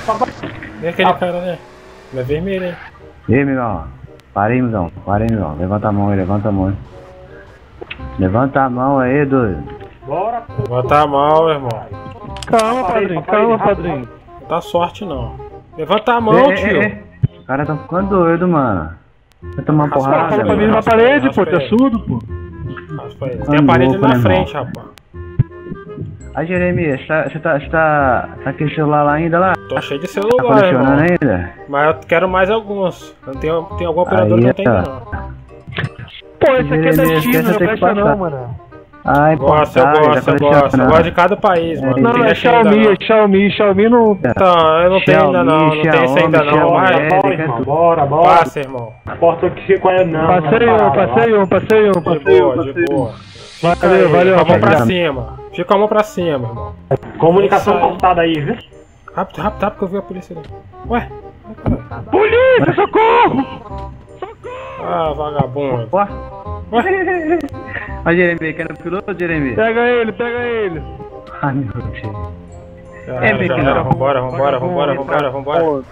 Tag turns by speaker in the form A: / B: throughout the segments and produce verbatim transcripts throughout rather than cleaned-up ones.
A: E aquele cara, né? Ele é vermelho, hein?
B: E aí, amigão? Para aí, amigão. Para aí, amigão. Levanta a mão aí, levanta a mão aí. Levanta a mão aí, doido.
C: Bora, pô.
A: Levanta a mão, meu irmão.
D: Calma, padrinho, calma, padrinho.
A: Não dá sorte, não. Levanta a mão,
B: Ei, ei,
A: tio.
B: ei. Os caras tão ficando doidos, mano. Vai tomar uma
A: Raspa,
B: porrada,
A: raspa,
D: Pra mim
B: mano.
D: na
A: raspa,
D: parede,
A: raspa
D: pô, tá
A: ele.
D: surdo, pô.
A: Raspa ele. Tem a parede
B: louco,
A: na
B: né,
A: frente,
B: irmão?
A: rapaz.
B: Aí, Jeremias, você tá, você tá, você tá, tá com o celular lá ainda lá?
A: Tô cheio de
B: Tá
A: celular,
B: colecionando
A: irmão.
B: ainda?
A: Mas eu quero mais alguns. Não tem, tem algum operador
B: Aí,
A: que não tem,
B: ó.
A: não.
D: Pô, esse aqui é da
B: Beleza,
D: China,
B: essa
D: não
B: tem que
D: presta não,
B: passar.
D: mano.
B: Ai,
A: Gosto, eu
B: porra,
A: gosto,
B: tá
A: eu gosto. Eu
B: colecionando.
A: gosto de cada país, mano.
D: Não,
A: tem
D: é
A: esse ainda,
D: Xiaomi,
A: não.
D: é Xiaomi, Xiaomi não...
A: Então, eu não tenho ainda não, não tenho esse ainda não.
B: Xiaomi,
A: Vai,
B: Xiaomi.
C: Bora, irmão, bora, bora.
A: passa, irmão.
C: Porta que fica aí, não.
D: Passei um, passei um, passei um,
A: De
D: passei um,
A: boa, de
D: passei um.
A: boa. Fica
D: Valeu,
A: aí,
D: valeu,
A: com a mão pra
D: rapaziada.
A: cima. Fica com a mão pra cima, irmão.
C: Comunicação
A: Isso aí.
C: cortada aí, viu?
A: Rápido, rápido, rápido que eu vi a polícia ali. Ué? Ai, caralho.
D: Polícia, socorro!
A: Ah, vagabundo.
B: Ó.
A: Ué?
B: Ó, Jeremias, quer no piloto, Jeremias?
D: Pega ele, pega ele.
B: Ai, meu Deus.
A: Já
B: É,
A: era,
B: meio
A: já
B: que
A: era.
B: não.
A: Vambora, vambora, vambora, vambora, vambora.
D: Pô,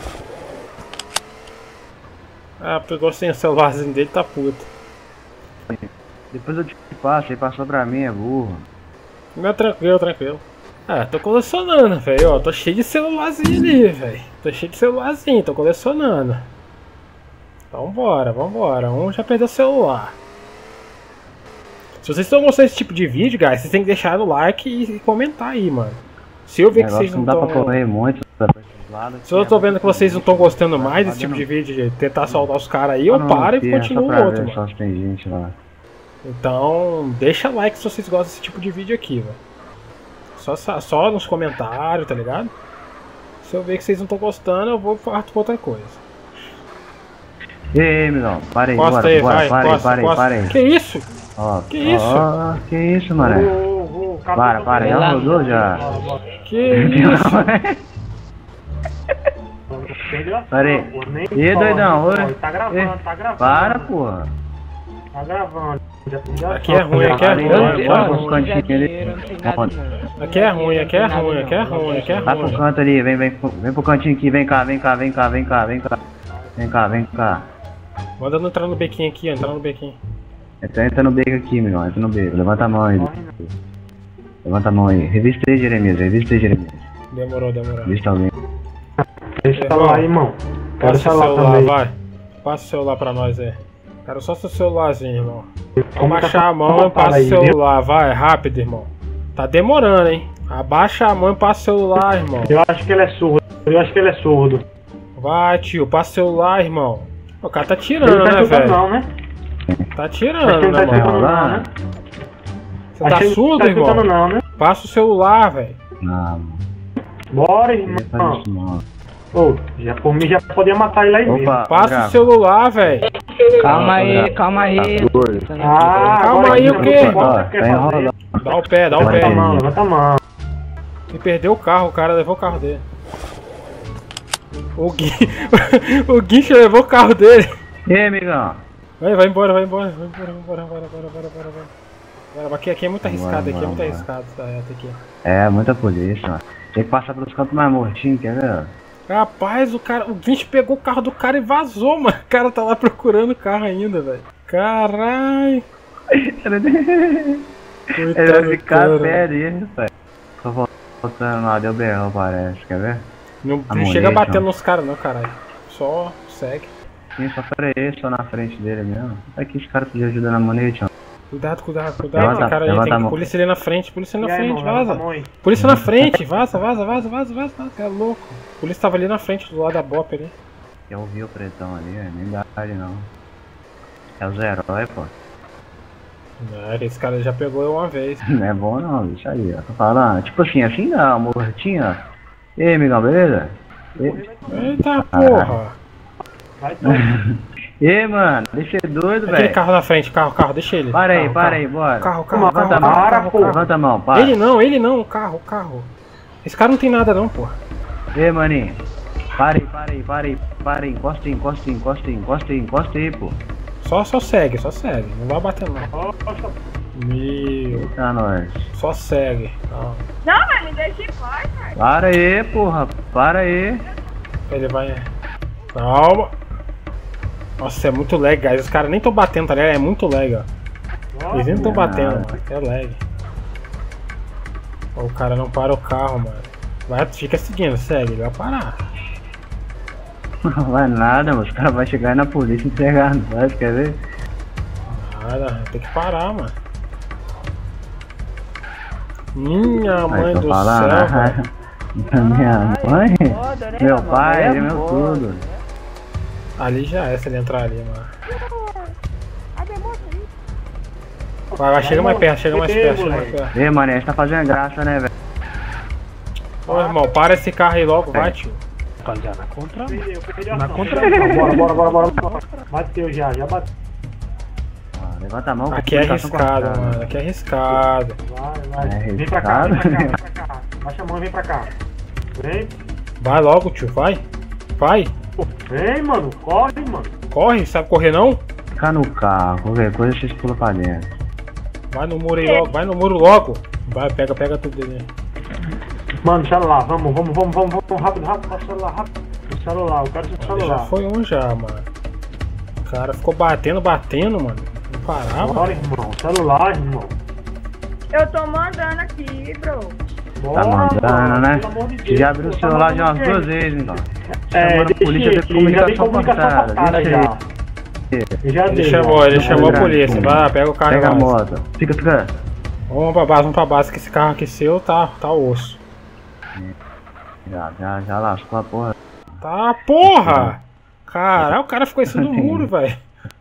A: Ah, pegou sem o celularzinho dele, tá puto.
B: Depois eu te passo, ele passou pra mim, é burro.
A: Não, tranquilo, tranquilo. Ah, tô colecionando, velho. Ó, tô cheio de celularzinho ali, velho. Tô cheio de celularzinho, tô colecionando. Então vambora, vambora. Um já perdeu o celular. Se vocês estão gostando desse tipo de vídeo, guys, vocês têm que deixar o like e comentar aí, mano. Se eu ver que vocês
B: Negócio
A: não
B: não dá pra
A: estão...
B: correr muito pra esses lados.
A: Se eu tô vendo que vocês não estão gostando mais desse tipo de vídeo, de tentar salvar os caras aí, eu paro e continuo o outro, mano.
B: Só se tem gente lá.
A: Então, deixa like se vocês gostam desse tipo de vídeo aqui, velho. Só, só nos comentários, tá ligado? Se eu ver que vocês não estão gostando, eu vou partir pra outra coisa.
B: Ei, ei, amigão, para aí,
A: Costa
B: bora,
A: aí,
B: bora,
A: vai,
B: para aí,
A: costa,
B: para aí,
A: costa.
B: para aí.
A: Que isso?
B: Ó,
A: Que isso?
B: Ó, que isso, mano?
C: Ô, ô, capô,
B: Para, para, já rodou já.
A: Que isso?
C: Perdeu a
B: Para aí.
C: pô, nem
B: E aí,
C: fala,
B: doidão,
C: nem
B: oi?
C: fala. Tá gravando,
B: Ei,
C: tá gravando.
B: Para, porra.
C: Tá gravando. Já, já
A: Aqui é ruim, aqui é
B: Para aí,
A: ruim.
B: bora, bora pros
A: Aqui
B: cantinhos ali.
A: é ruim, aqui é ruim, aqui é ruim, aqui é
B: Vai pro
A: ruim.
B: canto ali, vem, vem, vem pro cantinho aqui, vem cá, vem cá, vem cá, vem cá, vem cá. Vem cá, vem cá.
A: Manda não entrar no bequinho aqui, entrar no bequinho.
B: Entra, entra no beco aqui, meu, entra no beco. Levanta a mão aí. Levanta a mão aí. Revista aí, Jeremias, revista aí, Jeremias.
A: Demorou, demorou.
B: Revista alguém.
C: Deixa o celular aí, irmão. Quero
A: Passa o
C: celular
A: celular,
C: também.
A: vai. Passa o celular pra nós aí. Quero só seu celularzinho, irmão. Vou
C: Como
A: baixar a mão e passa o celular, vai, rápido, irmão. Tá demorando, hein? Abaixa a mão e passa o celular, irmão.
C: Eu acho que ele é surdo. Eu acho que ele é surdo.
A: Vai, tio, passa o celular, irmão. O cara tá
C: Ele
A: tirando,
C: não tá
A: né,
C: escutando
A: velho?
C: não, né?
A: Tá
C: Acho que
A: tirando,
C: ele
A: né,
C: tá escutando
A: mano?
C: não, né?
A: Você
C: Acho
A: tá
C: que ele
A: surdo,
C: tá escutando
A: irmão?
C: não, né?
A: Passa o celular, velho.
B: Não, mano.
C: Bora,
B: Não ia fazer
C: irmão.
B: isso não.
C: Ô, já por mim já podia matar ele aí mesmo.
B: Opa,
A: Passa
B: grava.
A: o celular, velho.
E: Calma aí, calma aí.
C: Ah,
A: Calma
C: agora
A: aí,
C: que
A: o
C: não
A: quê?
C: importa
B: Ó,
C: o que quer
B: tá
C: fazer.
B: enrolando.
A: Dá o pé, dá o
C: Levanta
A: pé.
C: a mão, levanta a mão.
A: E perdeu o carro, o cara levou o carro dele. O Gui... o Guincho levou o carro dele.
B: E aí, amigão?
A: Vai, vai embora, vai embora, vai embora, vai embora, vai embora, vai embora, vai embora, vai embora. Aqui, aqui é muito
B: Bora,
A: arriscado, aqui é
B: bora,
A: muito
B: bora.
A: arriscado essa reta aqui.
B: É, muita polícia, mano. Tem que passar pelos cantos mais mortinhos, quer ver?
A: Rapaz, o cara, o Guincho pegou o carro do cara e vazou, mano. O cara tá lá procurando o carro ainda, velho. Caralho.
B: Ele vai ficar sério, velho. Tô voltando lá, deu berrão, parece, quer ver?
A: Não, não
B: Amonete,
A: chega batendo
B: não.
A: nos caras não, caralho. Só segue.
B: Sim, só freio, só na frente dele mesmo. Aqui os caras pediam ajuda na monete, ó.
A: Cuidado, cuidado, cuidado.
B: Levanta-
A: Tem cara aí,
B: levanta a
A: tem
B: mão.
A: polícia ali na frente, polícia na
C: E aí,
A: frente,
C: irmão, levanta a
A: vaza.
C: mão aí.
A: Polícia na frente, vaza, vaza, vaza, vaza, vaza, vaza. É louco. A polícia tava ali na frente, do lado da Bop ali.
B: Eu ouvi o pretão ali, é, nem dá ali não. É os heróis, pô.
A: Não, esse cara já pegou eu uma vez.
B: Não é bom não, bicho aí, ó. Tô falando. Tipo assim, assim não, mortinho, ó. E aí, amigão, beleza? E,
A: Eita porra.
C: Vai todo.
B: e aí, mano, deixa ele doido,
A: Aquele
B: velho.
A: carro na frente, carro, carro, deixa ele.
B: Para aí,
A: Carro,
B: para
A: carro.
B: aí, bora.
A: Carro, carro,
B: Levanta
A: carro,
B: a mão,
A: carro,
C: para,
A: carro,
C: pô.
A: carro.
B: levanta a mão, para.
A: Ele não, ele não, carro, carro. Esse cara não tem nada não, porra.
B: E aí, maninho. Para aí, para aí, para aí, para aí, encosta aí, encosta aí, encosta aí, encosta aí, encosta aí, pô.
A: Só, só segue, só segue. Não vai bater não.
C: Poxa,
A: Mil.
B: Tá nós.
A: Só segue. Calma.
F: Não, mas me deixa em paz, cara.
B: Para aí, porra. Para aí.
A: Ele vai. Calma. Nossa, é muito lag, guys. Os caras nem tão batendo, tá ligado? É muito lag, ó. Eles nem tão batendo, mano. É lag. Ó, o cara não para o carro, mano. Vai, fica seguindo, segue, ele vai parar.
B: Não vai nada, mano. Os caras vão chegar na polícia e entregar nós, quer ver?
A: Nada, tem que parar, mano. Minha mãe do céu, velho.
B: Minha mãe?
E: Foda, né,
B: Meu
E: mano?
B: pai,
E: É
B: ele é meu
E: foda.
B: tudo.
A: Ali já é, se ele entrar ali, mano. Vai, vai, chega mais perto, chega mais perto, chega mais perto.
B: Ei, mano, a gente tá fazendo graça, né, velho?
A: Ô, irmão, para esse carro aí logo, vai, tio.
C: Rapaziada, na contra. Na contra. Bora, bora, bora, bora, bora. Bateu já, já bateu.
B: Ah, levanta a mão.
A: Aqui é
B: comunicação
A: arriscado,
B: cortada.
A: mano, aqui é arriscado.
C: Vai, vai.
B: É
C: Vem pra cá, vem pra cá,
B: arriscado.
C: vem pra cá. Baixa a mão e vem pra cá. Vem.
A: Vai logo, tio, vai. Vai.
C: Pô, vem, mano. Corre, mano.
A: Corre, sabe correr não?
B: Fica no carro, qualquer coisa vocês pulam pra dentro.
A: Vai no muro aí logo, vai no muro logo. Vai, pega, pega tudo dele.
C: Mano, celular, vamos, vamos, vamos, vamos, vamos, rápido, rápido, passa o celular, rápido. O celular, eu quero seu
A: Já
C: celular.
A: foi um já, mano. O cara ficou batendo, batendo, mano. Não parava.
C: Bora, irmão, celular, irmão.
F: Eu tô mandando aqui, bro.
C: Bora,
B: Tá mandando,
C: mano,
B: né?
C: pelo amor de
B: Você
C: Deus,
B: já abriu o
C: tá
B: celular de
C: mandando
B: umas
C: quem?
B: duas vezes, então.
C: É,
B: Chamando a
C: deixa
B: polícia
C: ele
B: de
C: aqui, já tem
B: comunicação
C: comunicação
B: cortada.
C: cortada
B: Deixa
C: já. Eu já
A: Ele
C: dei,
A: chamou,
C: ó.
A: ele chamou a
B: grande,
A: polícia.
B: pô.
A: Vai lá, pega o carro.
B: Pega a
A: e vai.
B: moto. Fica, fica.
A: Vamos pra base, vamos pra base, que esse carro aqui seu tá, tá osso.
B: Já, já, já lascou a porra.
A: Tá, porra! Caralho, o cara ficou em cima do muro, velho.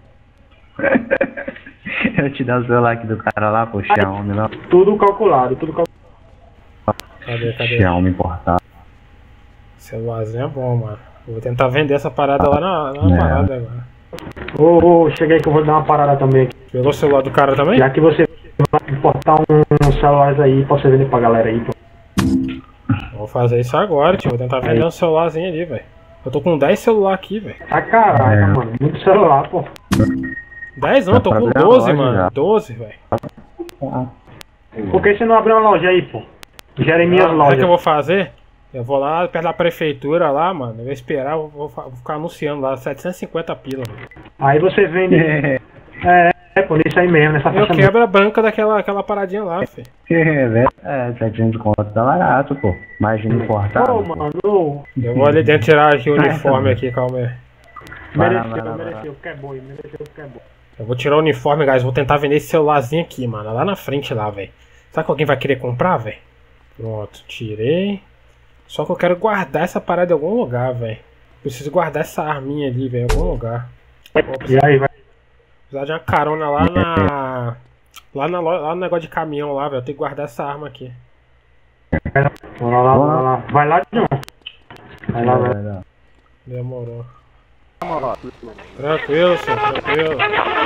B: Eu te dar o celular aqui do cara lá, pô, Xiaomi lá.
C: Tudo calculado, tudo calculado.
A: Cadê, cadê?
B: Xiaomi importado.
A: Celularzinho é bom, mano. Eu vou tentar vender essa parada lá na, na
B: É.
A: parada agora.
C: Ô, ô, chega aí que eu vou dar uma parada também aqui.
A: Pegou o celular do cara também?
C: Já que você vai importar um, uns celulares aí pra você vender pra galera aí, pô.
A: Vou fazer isso agora, tio. Vou tentar vender um celularzinho ali, velho. Eu tô com dez celular aqui, velho.
C: Ah, caraca,
B: É.
C: mano. Muito celular, pô.
A: dez não, eu tô
B: Dá pra
A: com
B: abrir a
A: doze,
B: loja
A: mano.
B: já.
A: doze, velho.
C: Por que você não abriu uma loja aí, pô? Jeremias
A: Sabe o
C: Loja.
A: que eu vou fazer? Eu vou lá perto da prefeitura lá, mano. Eu vou esperar, eu vou, fa- vou ficar anunciando lá, setecentos e cinquenta pila, velho.
C: Aí você vende. É, é, pô, nisso aí mesmo, nessa
A: Eu
C: faixa.
A: quebro a banca daquela aquela paradinha lá, filho.
B: É, setecentos conto tá barato, pô. Imagina importado.
C: Ô,
B: pô.
C: mano, ô.
A: Eu vou ali dentro tirar aqui o uniforme aqui, calma aí.
B: Vai lá,
C: Mereceu,
B: vai lá, vai lá.
C: mereceu, que é boi, mereceu, que é boi.
A: Eu vou tirar o uniforme, guys. Vou tentar vender esse celularzinho aqui, mano. Lá na frente lá, velho. Será que alguém vai querer comprar, velho? Pronto, tirei. Só que eu quero guardar essa parada em algum lugar, velho. Preciso guardar essa arminha ali, velho, em algum lugar.
C: E aí, vai.
A: Precisar de uma carona lá na... Lá, na, lo- lá no negócio de caminhão lá, velho. Eu tenho que guardar essa arma aqui.
C: Bora lá, bora lá. Vai lá, John. Vai lá, vai lá.
B: Vai lá.
A: Demorou. Tranquilo, senhor, tranquilo.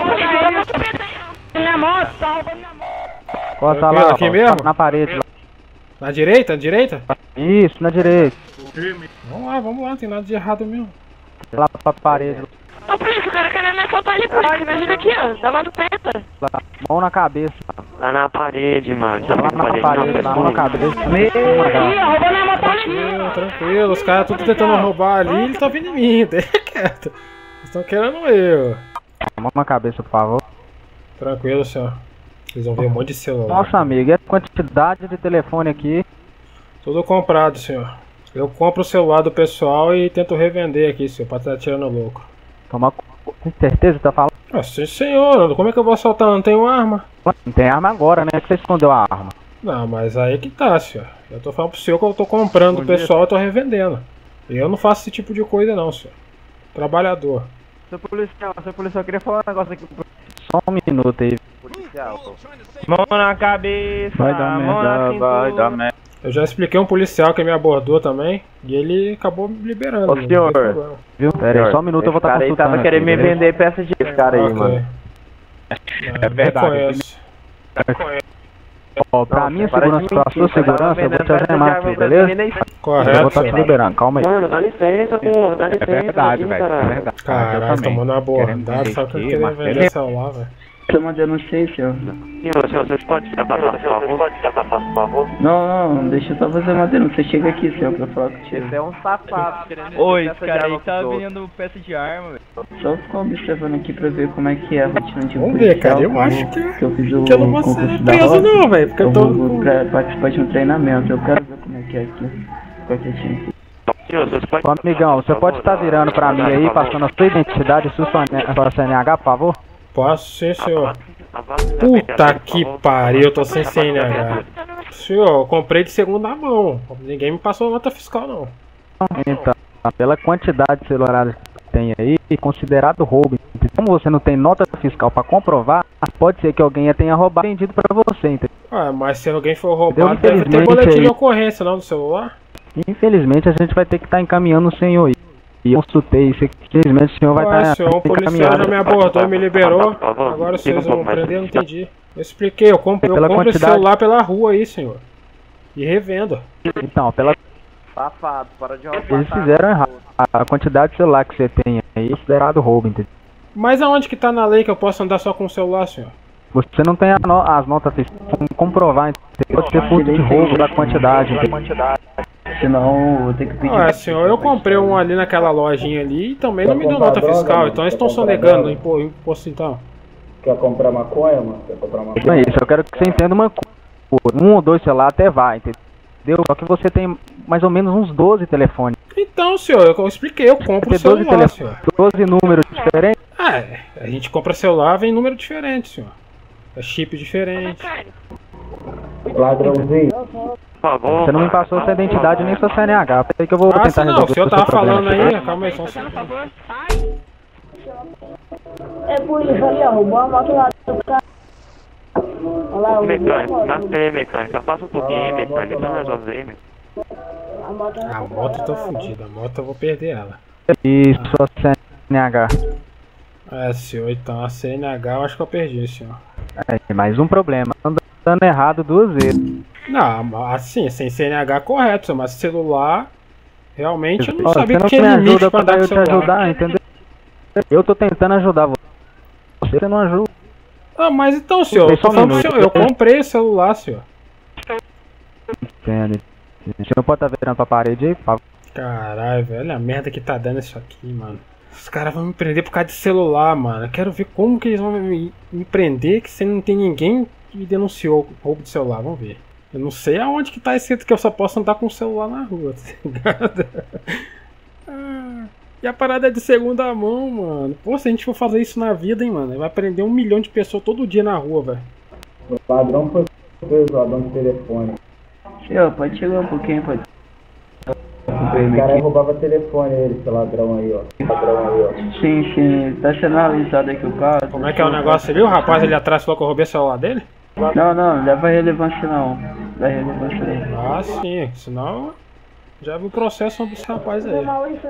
E: Costa
A: Tranquilo,
E: lá,
A: aqui
E: ó,
A: mesmo?
E: na parede. Lá.
A: Na direita, na direita?
E: Isso, na direita.
A: Vamos lá, vamos lá. Não tem nada de errado mesmo.
E: Lá pra parede.
G: Ô, polícia, o cara querendo me assaltar ali, polícia. Imagina aqui, ó. Tá lá no peta.
E: Lá. Mão na cabeça.
G: Lá na parede, mano. Tá
E: Lá na parede, lá, mão na cabeça. Meu
G: Ih, roubando a moto ali.
A: Tranquilo, tranquilo. Os caras tudo tentando roubar ali. Ele tá vindo em mim. Deixa quieto. Eles estão querendo eu.
E: Mão na cabeça, por favor.
A: Tranquilo, senhor. Vocês vão ver um monte de celular.
E: Nossa, amigo, e a quantidade de telefone aqui?
A: Tudo comprado, senhor. Eu compro o celular do pessoal e tento revender aqui, senhor, pra estar tirando lucro.
E: Toma com certeza que tá falando?
A: Ah, sim, senhor. Como é que eu vou assaltar? Não tenho arma.
E: Não tem arma agora, né? Que você escondeu a arma.
A: Não, mas aí que tá, senhor. Eu tô falando pro senhor que eu tô comprando do pessoal e tô revendendo. E eu não faço esse tipo de coisa não, senhor. Trabalhador.
E: Seu policial, seu policial, eu queria falar um negócio aqui. Só um minuto aí.
D: Mão na cabeça,
E: Vai dar
D: mão na
E: merda,
D: cintura.
E: vai dar merda.
A: Eu já expliquei um policial que me abordou também. E ele acabou me liberando.
D: Ô,
A: não
D: senhor.
A: tem problema.
E: Viu? Pera aí, só um minuto eu vou estar
D: Esse cara aí
E: consultando
D: tava querendo
E: aqui,
D: me
E: beleza?
D: vender peça de esse cara aí,
A: Ok.
D: mano.
A: É
D: verdade,
A: Conheço.
E: Ó, pra
D: Não,
E: minha
D: para de
E: segurança, pra
D: mentir,
E: sua
D: você tava
E: segurança, eu vou te
D: vendendo peça
E: algemar
D: de
E: aqui,
D: arma pra
E: beleza?
D: mim, nem
E: Eu vou
A: Correto,
E: estar te
A: senhor.
E: liberando, calma aí.
G: Mano, dá licença, pô. Dá licença.
E: É verdade,
G: aqui,
E: velho, é
G: caralho.
E: verdade.
A: Caralho, tomando uma abordada, só que eu queria vender celular, velho.
B: Você uma denúncia aí, senhor.
D: Senhor, senhor, você pode se afastar, por favor? Pode se afastar, por favor?
B: Não, não, deixa eu só fazer uma denúncia. Você chega aqui, senhor, pra falar contigo.
E: Você é um safado.
H: Oi, esse cara aí tá vendendo peça de arma, velho.
B: Só ficar observando aqui pra ver como é que é a rotina de um
A: Vamos ver, cara, eu
B: policial,
A: acho
B: como-
A: que,
B: que eu fiz o
A: que eu não vou ser
B: concurso da
A: preso
B: roça.
A: não, velho, porque eu
B: Eu
A: tô
B: vou
A: com...
B: pra participar de um treinamento. Eu quero ver como é que é aqui. Fica quietinho.
D: Senhor, você pode...
E: Ô, amigão, você pode estar virando pra mim aí, passando a sua identidade e sua sua C N H, por favor?
A: Posso sim, senhor. Puta que pariu, eu tô sem C N H. Senhor, eu comprei de segunda mão. Ninguém me passou nota fiscal, não.
E: Então, pela quantidade de celulares que tem aí, considerado roubo. Como você não tem nota fiscal pra comprovar, pode ser que alguém tenha roubado e vendido pra você, entendeu?
A: Ah, mas se alguém for roubado,
E: Eu,
A: deve ter
E: infelizmente,
A: boletim
E: aí-
A: de ocorrência, não, do celular?
E: Infelizmente, a gente vai ter que estar encaminhando o senhor aí. E eu consultei isso, infelizmente o senhor vai
A: Ué,
E: estar
A: senhor, um policial já me abordou e me liberou. Agora vocês vão prender, eu não entendi. Eu expliquei, eu compro, eu
E: Pela
A: compro esse
E: quantidade-
A: celular pela rua aí, senhor. E revendo.
E: Então, pela...
H: Safado, para de roubar.
E: eles fizeram errado. A quantidade de celular que você tem aí é considerado roubo, entendeu?
A: Mas aonde que tá na lei que eu posso andar só com o celular, senhor?
E: Você não tem a no- as notas fiscais, como comprovar, entendeu? Pode ser furto de roubo da quantidade, entendeu?
B: Senão eu vou ter que pedir.
A: Ah, senhor, eu comprei um ali naquela lojinha ali e também não me deu nota fiscal, então eles estão sonegando o impo- imposto então.
C: Quer comprar maconha, mano? Quer comprar maconha?
E: Não é isso, eu quero que você entenda uma coisa. Um ou dois celulares até vai, entendeu? Só que você tem mais ou menos uns doze telefones.
A: Então, senhor, eu expliquei, eu compro o
E: Tem doze
A: celular, senhor.
E: telefones, doze números diferentes.
A: Ah, é, a gente compra celular, vem número diferente, senhor. É chip diferente.
C: Ladrãozinho.
D: Por favor.
E: Você não me passou sua identidade nem sua C N H. Peraí que eu vou
A: Ah,
E: tentar
A: sim, não,
E: resolver
A: o senhor
E: seu
A: tava
E: problema.
A: falando aí, calma aí, só um
G: Por
A: segundo.
G: favor, sai.
F: É polícia ali, ó. Roubou a moto lá do cara. Olha lá, o
D: Mecânico, na T, mecânica. Passa um pouquinho aí, mecânica. Não resolve aí, mecânico.
F: A moto
A: A moto tá fodida, a moto eu vou perder ela.
E: E sua C N H.
A: É, senhor, então a C N H eu acho que eu perdi, senhor.
E: É, mais um problema. Andando errado duas vezes.
A: Não, assim, sem C N H correto, senhor, mas celular, realmente eu não
E: Ó,
A: sabia
E: você
A: que
E: não
A: tinha
E: me
A: limite
E: ajuda
A: pra
E: pra
A: andar com
E: eu te
A: celular.
E: ajudar, entendeu? Eu tô tentando ajudar você. Você não ajuda.
A: Ah, mas então, senhor, eu
E: Deixa
A: tô
E: um
A: falando pro
E: minuto.
A: senhor, eu comprei o celular, senhor.
E: Entende? Você não pode estar virando pra parede aí, por favor.
A: Caralho, velho, olha a merda que tá dando isso aqui, mano. Os caras vão me prender por causa de celular, mano. Eu quero ver como que eles vão me, me prender, que se não tem ninguém que me denunciou roubo de celular, vamos ver. Eu não sei aonde que tá escrito que eu só posso andar com o celular na rua, tá ligado? Ah, e a parada é de segunda mão, mano. Pô, se a gente for fazer isso na vida, hein, mano, vai prender um milhão de pessoas todo dia na rua, velho.
C: O ladrão foi preso, ladrão de telefone.
B: Senhor, pode chegar um pouquinho, pode.
C: O cara aí roubava telefone, ele, esse ladrão aí, ó. Ladrão aí, ó.
B: Sim, sim, tá sendo analisado aqui o caso.
A: Como é que é o negócio ali? O rapaz ali atrás falou que eu roubei o celular dele?
B: Não, não, não leva relevância não. Não leva relevância não.
A: Ah, sim, senão já vi o processo sobre esse rapaz aí.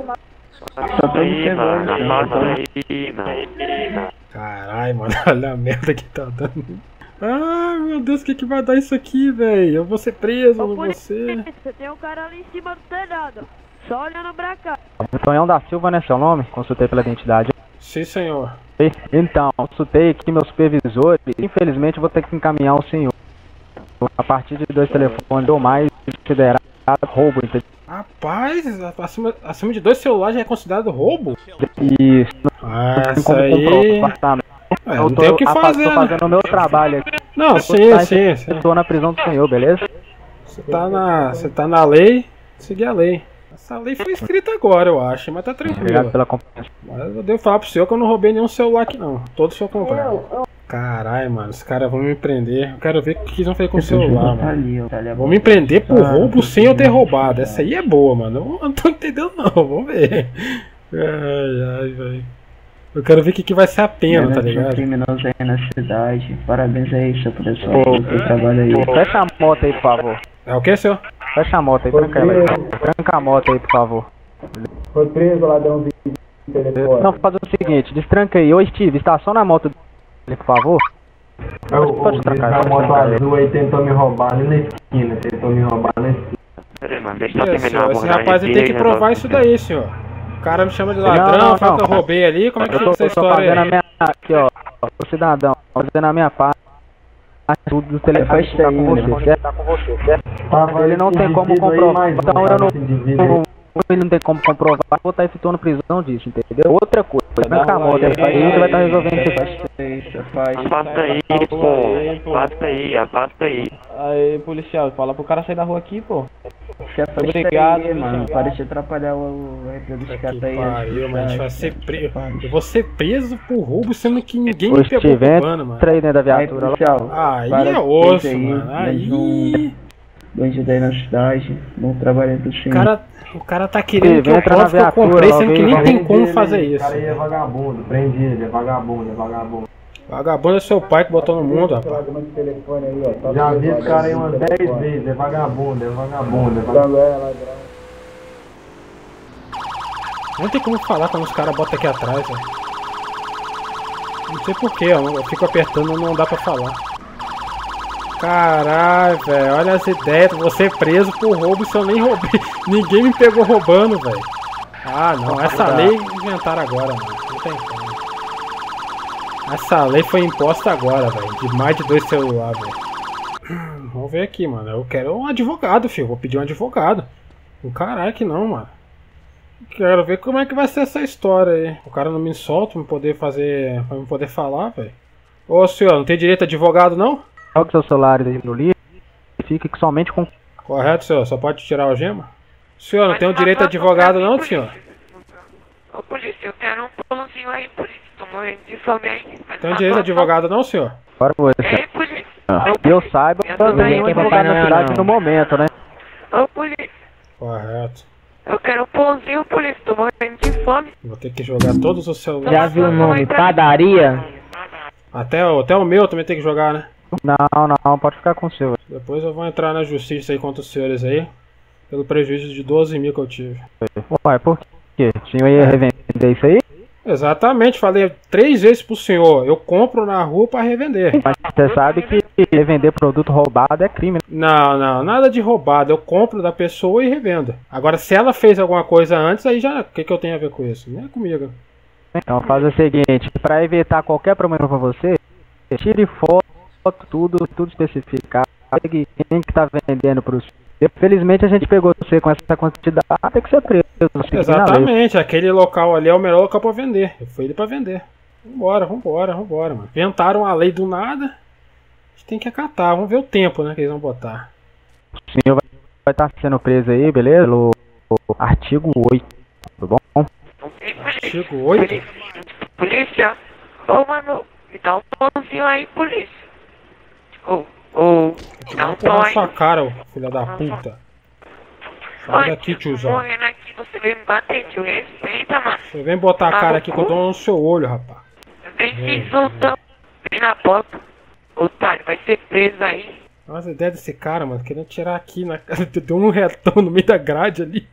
B: Só tô
D: Aí,
B: observando,
D: mano.
B: senhor.
D: Passa aí, mano.
A: Caralho, mano, olha a merda que tá dando. Ai, meu Deus, o que que vai dar isso aqui, velho? Eu vou ser preso, eu não vou ser.
G: Você tem um cara ali em cima do telhado. Só olhando pra cá.
E: Tonhão da Silva, né, seu nome? Consultei pela identidade.
A: Sim, senhor.
E: Então, consultei aqui meus supervisores. Infelizmente, vou ter que encaminhar o senhor. A partir de dois telefones ou mais, considerado roubo, entendeu?
A: Rapaz, acima, acima de dois celulares já é considerado roubo?
E: Isso.
A: Ah,
E: Tem
A: isso
E: como
A: aí.
E: comprovar.
A: É,
E: Eu
A: não
E: tô,
A: tem o que
E: a-
A: fazer,
E: tô
A: né?
E: fazendo o meu trabalho aqui.
A: Não, sim,
E: Tá,
A: sim, sim.
E: Eu tô na prisão do senhor, beleza?
A: Você tá na, você tá na lei, seguir a lei. Essa lei foi escrita agora, eu acho, mas tá
E: Obrigado
A: tranquilo.
E: pela compreensão.
A: Mas eu devo falar pro senhor que eu não roubei nenhum celular aqui não. Todos que eu comprei. Caralho, mano, os caras vão me prender. Eu quero ver o que eles vão fazer com o celular,
B: Tá
A: mano.
B: ali, ó. Tá ali a
A: Vão me prender por roubo sem eu ter roubado. Essa aí é boa, mano. Eu não tô entendendo não, vamos ver. Ai, ai, velho. Eu quero ver o que, que vai ser a pena, tá
B: Tinha um
A: ligado?
B: criminoso aí na cidade. Parabéns aí, seu professor.
E: Ô,
B: Pelo seu trabalho aí.
E: Fecha a moto aí, por favor.
A: É o que, senhor?
E: Fecha a moto aí, tranca ela aí. Tranca a moto aí, por favor.
C: Foi preso, ladrão de telefone.
E: Não, faz o seguinte, destranca aí. Ô, Steve, estaciona a moto dele, por favor.
C: O,
E: Pode
C: o
E: trancar,
C: da
E: pode
C: moto
E: trancar aí.
C: azul aí tentou me roubar ali na esquina. Tentou me roubar na esquina.
D: Peraí, mano. Deixa eu
A: É,
D: terminar
A: senhor,
D: a
A: esse
D: abordagem
A: rapaz aí
D: aqui
A: tem que
D: e
A: provar
D: resolve.
A: isso daí, senhor. O cara me chama de
E: Não,
A: ladrão,
E: não,
A: fala que eu
E: não.
A: roubei ali. Como é que
E: Eu
A: fica
E: tô,
A: essa
E: tô fazendo a
A: história aí?
E: minha... Aqui, ó. Ô, cidadão. fazendo a minha parte. Tudo do telefone que tá com você, certo? Tá com você, certo? Ele não tem como comprovar, então eu não... Ele não tem como comprovar, vou estar efetuando prisão disso, entendeu? Outra coisa, vai ficar morto, aí você vai estar resolvendo isso.
D: Afasta aí, pô. Afasta aí, afasta aí.
H: Aí, policial, fala pro cara sair da rua aqui, pô.
B: Chefe,
H: obrigado,
B: aí, mano. Para de atrapalhar o emprego dos caras aí.
A: Pariu, mano, a gente vai ser preso. Eu vou ser preso por roubo, sendo que ninguém
E: O
A: me pegou
E: Steven
A: roubando, mano.
E: entra aí dentro da viatura.
A: Aí é osso, mano. Aí...
B: Bandido aí na cidade, bom trabalho aí pro senhor.
A: O cara, o cara tá querendo que eu
E: entra na
A: prove que eu
E: viatura,
A: comprei, sendo que
E: alguém-
A: nem tem
C: Prende
A: como
C: ele,
A: fazer
C: O
A: isso.
C: cara aí é vagabundo, prende ele, é vagabundo, é vagabundo.
A: Vagabundo é seu pai que botou no mundo, rapaz.
C: Já vi esse cara aí umas dez vezes, é vagabundo, é vagabundo, é vagabundo.
A: Não tem como falar quando os caras botam aqui atrás, velho. Não sei porquê, ó, eu fico apertando e não dá pra falar. Caralho, velho, olha as ideias, vou ser preso por roubo se eu nem roubei. Ninguém me pegou roubando, velho. Ah, não, essa lei inventaram agora, mano. Não tem como. Essa lei foi imposta agora, velho. De mais de dois celulares, velho. Vamos ver aqui, mano. Eu quero um advogado, filho. Vou pedir um advogado. Um caralho que não, mano. Quero ver como é que vai ser essa história aí. O cara não me solta pra me poder fazer. Pra me poder falar, velho. Ô senhor, não tem direito a advogado, não?
E: Joga seu celular aí no lixo e fique somente com...
A: Correto, senhor. Só pode tirar a algema? Senhor, não tem um direito a advogado, não, senhor?
G: Ô, polícia, eu quero um pãozinho aí, polícia. Tô morrendo de fome aí.
A: Tem um direito a advogado, não, senhor?
E: Para você.
G: Ei, polícia.
E: Que eu saiba, eu tenho um advogado na cidade no momento, né?
G: Ô, polícia.
A: Correto.
G: Eu quero um pãozinho, polícia. Tô morrendo de fome.
A: Vou ter que jogar todos os celulares.
G: Já viu o nome?
F: Padaria?
A: Até, o- até o meu também tem que jogar, né?
E: Não, não, pode ficar com o seu.
A: Depois eu vou entrar na justiça aí contra os senhores aí. Pelo prejuízo de doze mil que eu tive.
E: Uai, por quê? O senhor ia revender isso aí?
A: Exatamente, falei três vezes pro senhor. Eu compro na rua pra revender.
E: Mas você sabe que revender produto roubado é crime, né?
A: Não, não, nada de roubado. Eu compro da pessoa e revendo. Agora, se ela fez alguma coisa antes, aí já. O que, que eu tenho a ver com isso? Nem é comigo.
E: Então faz o seguinte, para evitar qualquer problema para você, tire foto, tudo, tudo especificado, quem que tá vendendo para o senhor. Felizmente a gente pegou você com essa quantidade, tem que ser preso.
A: Exatamente, aquele local ali é o melhor local pra vender. Eu fui ele pra vender. Vambora, vambora, vambora, mano. Inventaram a lei do nada. A gente tem que acatar, vamos ver o tempo, né, que eles vão botar.
E: O senhor vai estar sendo preso aí, beleza? Pelo artigo oito, tá bom?
A: Artigo oito?
G: Polícia. Ô, mano, me dá um pãozinho aí, polícia. Ô, ô, me dá um pão
A: Porra na
G: aí.
A: sua cara, ô filha da puta. Sai daqui, tiozão.
G: Morrendo aqui, você vem me bater, tio. Respeita, mano.
A: Você vem botar a cara aqui que eu dou no seu olho, rapaz.
G: Vem se soltando. Vem na porta. Otário, vai ser preso aí.
A: Nossa, a ideia desse cara, mano, querendo tirar aqui na cara. Deu um retão no meio da grade ali.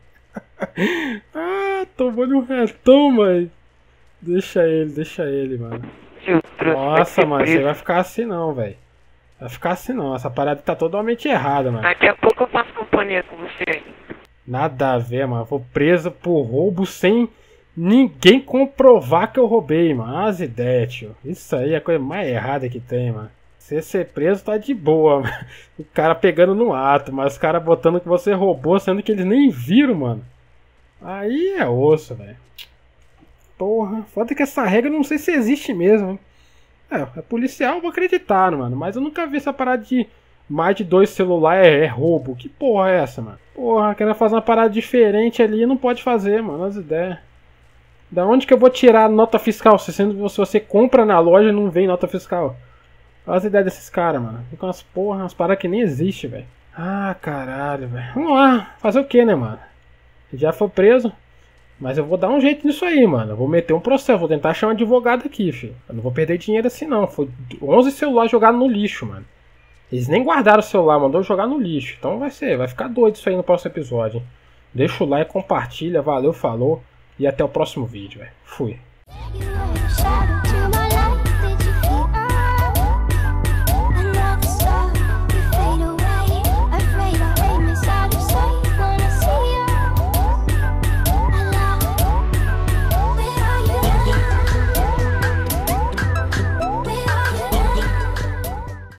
A: Ah, tomou um retão, mas. Deixa ele, deixa ele, mano.
G: Seu trouxa, vai
A: Nossa,
G: ser
A: mano,
G: preso.
A: você vai ficar assim não, velho. Vai ficar assim não, essa parada tá totalmente errada, mano.
G: Daqui a pouco eu faço companhia com você aí.
A: Nada a ver, mano. Vou preso por roubo sem ninguém comprovar que eu roubei, mano. As ideias, tio. Isso aí é a coisa mais errada que tem, mano. Você ser preso tá de boa, mano. O cara pegando no ato, mas os caras botando que você roubou, sendo que eles nem viram, mano. Aí é osso, velho. Porra, foda que essa regra eu não sei se existe mesmo, hein. É, é policial, eu vou acreditar, mano. Mas eu nunca vi essa parada de mais de dois celulares é, é roubo. Que porra é essa, mano? Porra, querendo fazer uma parada diferente ali, não pode fazer, mano. As ideias. Da onde que eu vou tirar a nota fiscal? Se, sendo, se você compra na loja não vem nota fiscal. Olha as ideias desses caras, mano. Ficam umas porra, umas paradas que nem existe, velho. Ah, caralho, velho. Vamos lá, fazer o que, né, mano? Já foi preso. Mas eu vou dar um jeito nisso aí, mano. Eu vou meter um processo, vou tentar achar um advogado aqui, filho. Eu não vou perder dinheiro assim, não. Foi onze celulares jogados no lixo, mano. Eles nem guardaram o celular, mandou jogar no lixo. Então vai ser, vai ficar doido isso aí no próximo episódio, hein? Deixa o like, compartilha, valeu, falou. E até o próximo vídeo, velho. Fui.